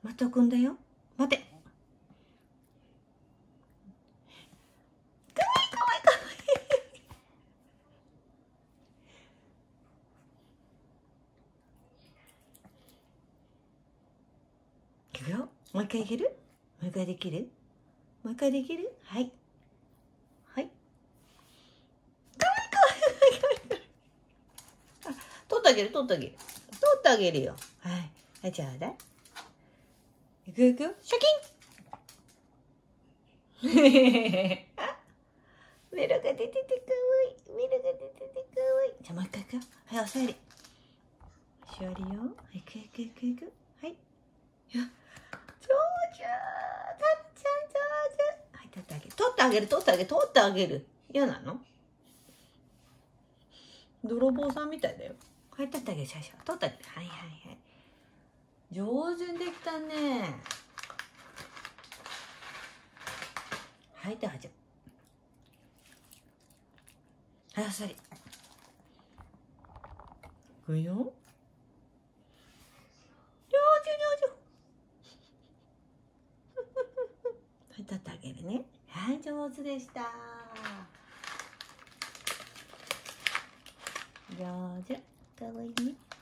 また置くんだよ。待て。かわいいかわいいかわいい。いくよ。もう一回いける？もう一回できる？もう一回できる？はい。はい。かわいいかわいいかわいいかわいい。あ、取ってあげる取ってあげる。取ってあげるよ。はい。はい、じゃあだい。いくよいくよ。シャキンメロが出ててかわいい。メロが出ててかわいい。じゃあもう一回いくよ。はい、お座り。お座りよ。いくいくいくいく。はい。よ。上手。たっちゃん上手。はい、取ってあげる。取ってあげる。取ってあげる。取ってあげる。嫌なの？泥棒さんみたいだよ。はい、取ってあげる。最初。取ってあげる。はいはいはい。上手にできたね。はい、どうぞ。はい、お座り。いくよ。上手上手。はい、取ってあげるね。はい、上手でした。上手。かわいいね。